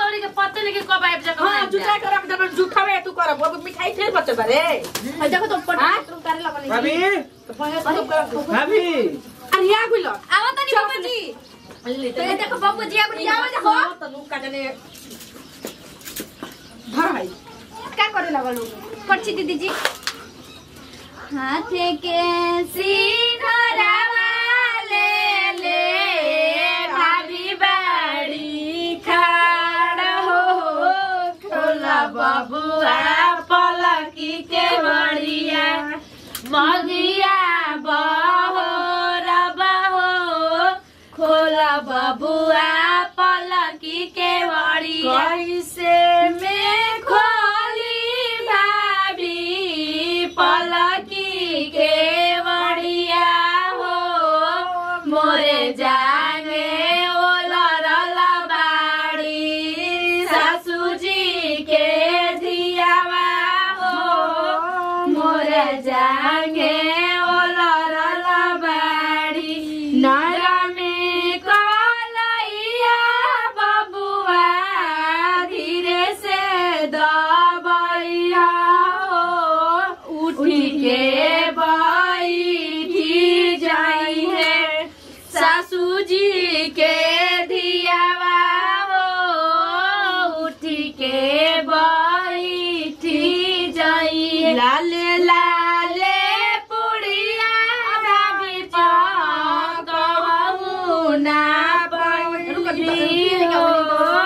गौरी के पत्ते लेके कब आइब जा। हां जुटा कर रख दे जुठावे तू कर वो मिठाई थे बच्चे बारे देखो तुम पर करे लगल भाभी भाभी अरे आ गुलो आवा तनी बाबूजी तो देखो बाबूजी आवा देखो तनु काटने धर भाई क्या करे लगल पर्ची दीदी जी हाथ के सिंहरावा ले ले भाभी बाड़ी खाड़ हो खोला बबुआ पलकी के बड़िया मगिया बहो खोला बबुआ पलकी के बड़िया कैसे में खोली भाभी पलकी के बड़िया हो मोरे जाने ओलरला बाड़ी सासू जी के धियावा हो मोरे जाने ओलरला बाड़ी नारा में कलैया बबुआ धीरे से दबैया हो उठी के बैठी जाई है सासू जी के धियावा हो उठी के बैठी जाई है लाले लाले पुड़िया भाभी पकवू ना पड़ी हो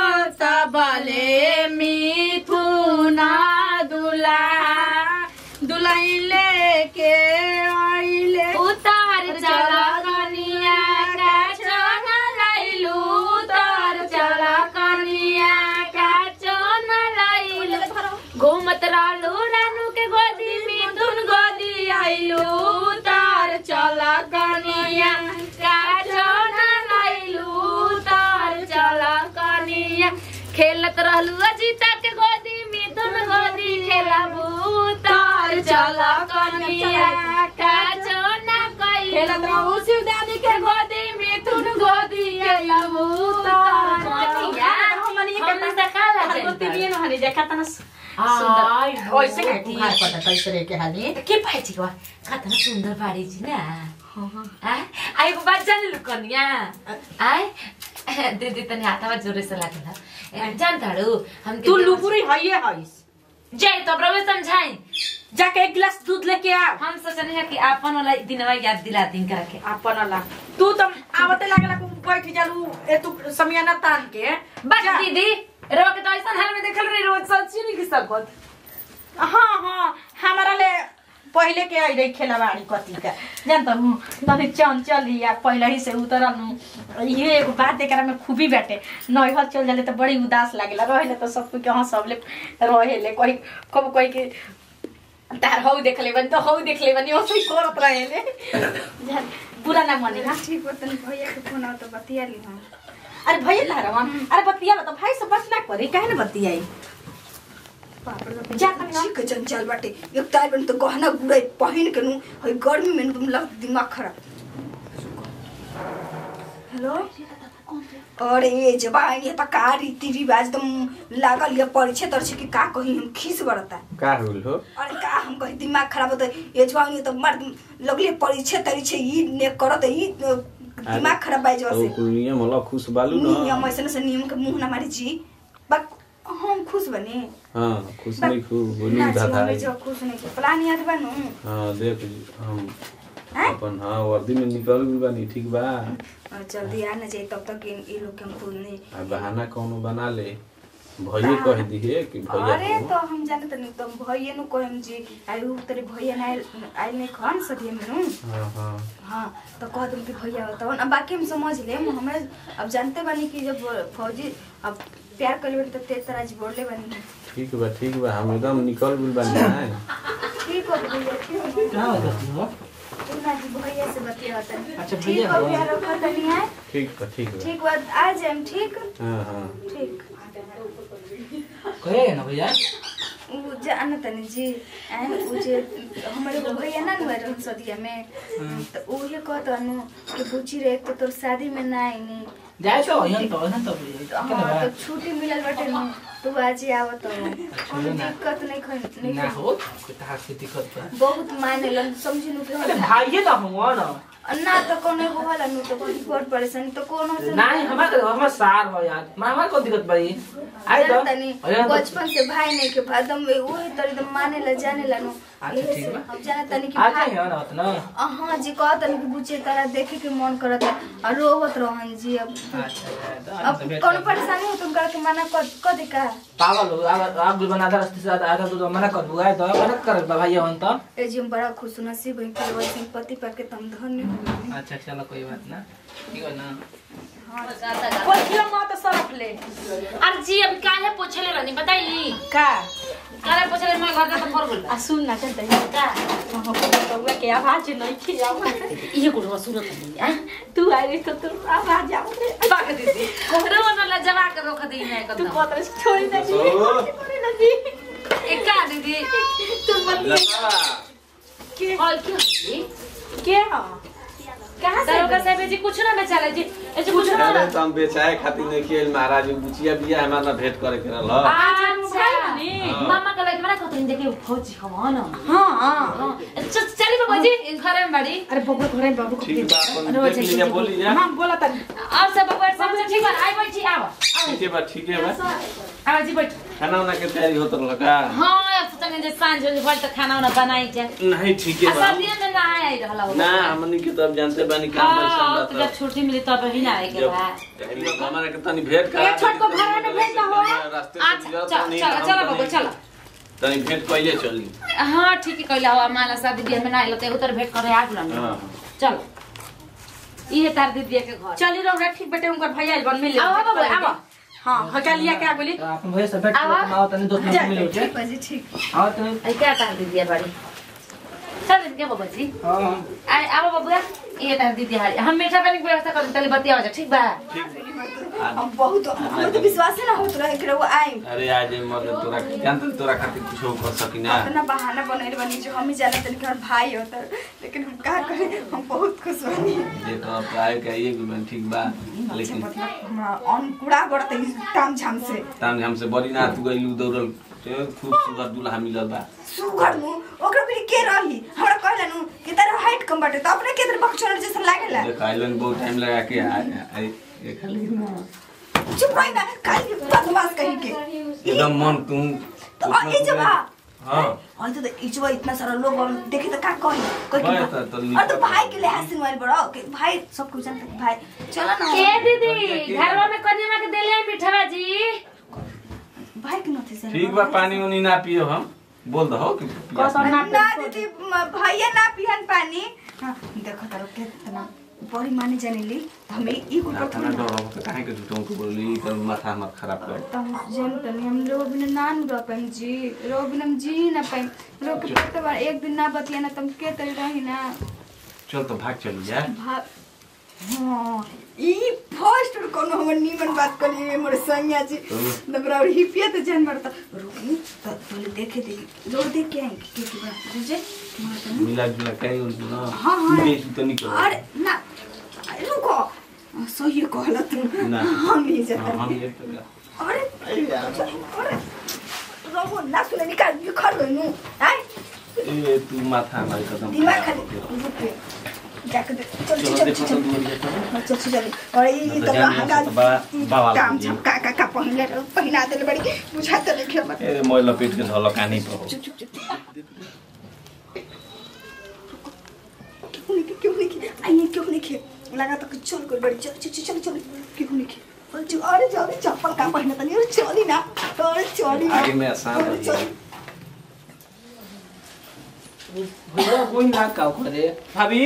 सबले मिथुना दुला दुलाई लेके आइले उतार चला कनिया का चोना लाइलू उतार चला कनिया का चोना लाइलू घूमत रहलू रानू के गोदी मिथुन गोदी आइलू उतार चला कनिया का चोना लाइलू उतार चला कनिया खेलत रहलू अजीता के गोदी मिथुन गोदी खेलबू उतार चला कनिया का चोना कई खेलत रहू शिवदानी के गोदी मिथुन गोदी खेलबू उतार कनिया हमनी के नसा काला तो तीन हनी देखा तना सुंदर ओइसे के कुहार पता कैसे के हानी के पाइछि को कतना सुंदर बाड़ी छी ना हां आई को बात जान लु कनिया आई दीदी तनी हाथवा जोरे से लागला जान ताड़ू हम तू लुपुरी हइए हइस जय तो प्रभु समझाई जाके एक गिलास दूध लेके आ हम सोचने है कि आपन वाला दिनवा याद दिला दिन करके आपन वाला तू तो आवते लागला को बैठ जालू ए तू समियाना तान के बस दीदी रोक तो ऐसा हाल में देखल रही रोज सच्ची नहीं की सकत हां हां हमारा ले पहले के आई रही खेलवाड़ी कति का जानत हूं तने चंचल या पहले ही से उतरल ये एक बात एकरा में खूबी बाटे नैहर चल जाले तो बड़ी उदास लागेला रहले तो सब के हां सबले रहेले कोई कब कोई के तार हौ देख लेबन तो हौ देख लेबन ओसई करत रहेले बुरा ना माने ना ठीक बतन भैया के फोन आ तो बतिया ली हम अरे भैया लारवन अरे बतिया तो भाई से बस ना करे काहे ना बतियाई जा ठीक चंचल बाटे एक तार बन तो गहना गुड़ाई पहिन के नु हई गर्मी में तुम लग दिमाग खराब हेलो अरे ये जबान ये पका रीति रिवाज तुम लागल ये परिचय तरछ के का कही हम खीस बरता का होल हो अरे का हम कही दिमाग खराब होता ये जबान ये तो मर्द लगले परिचय तरीछे ई ने करत ई दिमाग खराब बाई जो से कुल नियम होला खुश बालू न नियम ऐसे से नियम के मुंह ना मारी जी बक हम खुश बने हां खुश नहीं खूब बोली दादा हम जो खुश नहीं प्लान याद बनू हां देख हम अपन हां वर्दी में निकल गई बानी ठीक बा जल्दी आ ना जाए तब तक इन लोग के हम खुद नहीं आ बहाना कोनो बना ले भैया कह दिए कि भैया अरे तो हम जाने त नहीं तो भैया नु कहम जी आई उ तेरे भैया ना आई नहीं खान सदिए में नु हां हां तो कह दूं कि भैया तो अब बाकी हम समझ ले हम अब जानते बानी कि जब फौजी अब प्यार कर लेबे तो तेज तराज बोल ले बानी ठीक बा हम एकदम निकल गइल बानी है ठीक हो भैया ठीक का होती हो ना जी भैया से बतियाता अच्छा ठीक हो प्यार रखत नहीं है ठीक बा ठीक बात आ जाए ठीक हां ठीक कहे ना भैया उ जान तनी जी उ जे हमरे भैया ना नुआ रहन सदिया में तो ओहे कहतनु कि बुची रे तो तोर शादी में ना आईनी जाए तो यन तो हां तो छुट्टी मिलल बाटे न तू आज आवत हो कोनो दिक्कत नहीं ना हो कता से दिक्कत बा बहुत मानेलन समझिनु के अरे भाइये त हम ना तो कोनो को होला नु तो कोई बहुत परेशानी तो कोनो से नहीं हमार सार हो यार मामा को दिक्कत भाई आई तो बचपन से भाई नहीं के भादम में ओही तरी तो माने ला जाने ला नु अच्छा ठीक बा हम जाने तनी कि अच्छा है ना उतना हां जी कहत तनी कि बुचे तारा देखे के मन करत और रोवत रहन जी अब अच्छा कोनो परेशानी हो तुम कर के मना क दे का पागल हो आग बना दे रास्ते से आधा तो मना कर बुआ तो मना कर भाई हन तो ए जी हम बड़ा खुश नसीब है कि वैसे पति पाके तुम धन्य हो अच्छा चलो कोई बात ना ठीक है ना पोछियो मत सरफ ले अरे जी अब काहे पोछले रहनी बताई का काहे पोछले मैं घर का तो कर बोल आ सुन ना चल तई का बउआ के आवाज नहीं खियाव ये गुड़वा सुनत नहीं तू आई रे तो तू आवाज आओ रे बाक दीदी कोहरे वाला जवा के रोक दी मैं तू एकदम पत्र छोड़ी ना जी एक का दीदी तू बलिए के और क्यों के हो कहां से दरोगा साहब जी कुछ ना बेचाले जी ए जी कुछ ना अरे तो हम बेचाए खातिर नहीं किए महाराज बुचिया बिया हमारा भेंट करे के रहल अच्छा मामा का लगे मेरा कहते देखे फौजी हम ना हां चली बाबू जी घर में बड़ी अरे बबुआ घर में बाबू को ठीक बा अपन देख लीजिए बोली जा हां बोला त और सब बबुआ सब ठीक है आई बैठी आओ ठीक है बा आओ जी बैठ खाना वाना के तैयारी होत रहल का हां अब सोचने जे सांझ होली भर तक खाना वाना बनाई जाए नहीं ठीक है बा सर्दी में ना आई रहला ना हमनी के तब जानते बानी काम परेशान हां तो रहता जब छुट्टी मिली तब ही ना आए के बा हमारा के तनी भेंट करा एक छोट को घर में भेंट ना हो रास्ते से अच्छा गुजरत नहीं चलो चलो बाबू चलो तनी भेंट कइले चली हां ठीक है कहला हुआ माला शादी बियाह में ना आइलो ते उतर भेंट करे आग लन हां चलो ये तार दीदी के घर चली रहो ठीक बेटे उनकर भैया बन मिले आओ बाबू आओ हां हकलिया क्या बोली अपन भैया से भेंट कर आओ तने दो मिनट मिले होचे बाजी ठीक आओ तने आई क्या तार दीदी बड़ी चल दिन के बाबू जी हां आई आओ बाबू ये तार दीदी हारी हम मीठा पानी की व्यवस्था कर तले बतिया जा ठीक बा हम बहुत हमर तो विश्वास ना होत रहे कि वो आई अरे आज मगर तोरा जानत तोरा खातिर कुछ कर सकी ना अपना बहाना बनैले बनी जो हम ही जाने तनी कि भाई होता लेकिन हम का करे हम बहुत खुश बनी देखो अब आए के ये भी ठीक बा लेकिन मतलब अनकुड़ा बढ़ते काम झाम से ताम हमसे बड़ी ना तू गइलू दौड़ल खूब सुगर दुल्हा मिलल बा सुगर नु ओकरा फिर के रही हमरा कहला नु कि तारा हाइट कम बाटे त अपने के बक्चर जैसा लागेला देख आइलन बहुत टाइम लगा के आई ये खाली चुप रही ना काल बदमाश कहीं के एकदम मन तू तो ई जबा हां और तो इचवा इतना सारा लोग देखे तो का कही भाई तो और तो भाई के लिए हंसी वाली बड़ा कि भाई सब कुछ जानते हैं, भाई चलो ना के दीदी घरवा में कन्या के देले मिठवा जी भाई के नथे से ठीक बा पानी उनी ना पियो हम बोल दो कि ना दीदी भैया ना पिहन पानी हां देखो तारो कितना बड़ी माने जानेली हमें ई को खाना दो हम तो काहे के झूठों को बोली तो माथा मत खराब कर तुम जन तनी हम लोग बिना नान रो पाइन जी रो बिना हम जी ना पाइन रो के पत्ते बार एक दिन ना बतिया ना तुम के तरी रही ना चल तो भाग चल जा भाग हां ई फर्स्ट कोनो हमर नीमन बात करी हमर संज्ञा जी नबरा और हिपिया तो जान मरता रुकी तो पहले देखे दे जोर देख के आई के बात बुझे मिला जुला कहीं उन ना हां हां बेसी तो निकल अरे ना रुको सही कहला तू ना हम नहीं जाते हम ये तो अरे अरे रोबो ना सुने निकाल खर गइनु आई ए तू माथा मार कदम दिमाग खाली रुके जाके चल चल चल चल और ये तो बाबा काम झपका का पहले पहिना देले बड़ी बुझा तो नहीं खेल ए मोय लपेट के धल कानी पर चुप चुप चुप क्यों नहीं आई क्यों नहीं लगा तो चल कर बड़ी चल चल चल चल क्यों नहीं अरे जल्दी चप्पल का पहना तनी अरे चली ना अरे चली आगे में आसान है भैया कोई ना का करे भाभी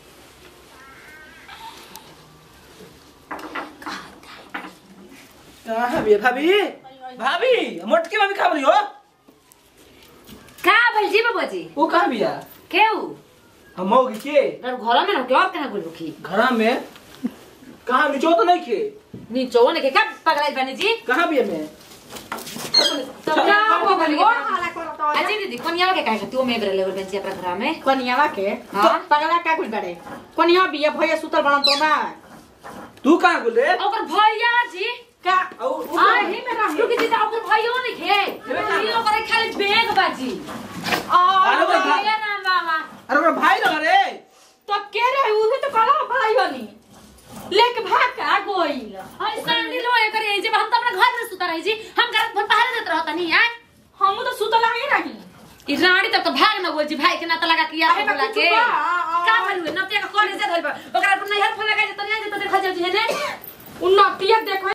कहां है भाभी भाभी मोटकी भाभी खा रही हो का भइल जी बाबू जी वो कहां बिया केउ हम होगी के घर में ना के और कहां गुल रुखी घर में कहां नीचो तो नहीं खे नीचो ने के का पगलाई बने जी कहां बिया में तो क्या हो गइल और हाला करत तो अजी दीदी कोनिया के काहे तू में बरे लेवल बेंची अपना घर में कनियावा के हाँ? तो पगला का कुछ बड़े कनिया बिया भैया सुतल बन तो ना तू कहां गुल रे ओकर भैया जी का आ ही में रह रुकी जी ओकर भैयो नहीं खे ये ओकर खाली बेग बाजी अरे वो भैया ना मामा अरे ओकरा भाई रह रे तो के रे उहे तो कला भाई बनी लेके भाग का गोइल हाय सांडी लो एकर ए जे हम त अपना घर में सुता रही जी हम घर भर पहरे देत रहता नहीं है हम तो सुतल ही रही ई रानी तब तो भाग न बोल जी भाई के ना त लगा किया अरे बोला के बा, का भरू नतिया का कॉलेज धइल बा ओकरा पर नहीं हेल्प लगा जे त नहीं जे त देखा जाऊ जी ने उन्नतिया देखो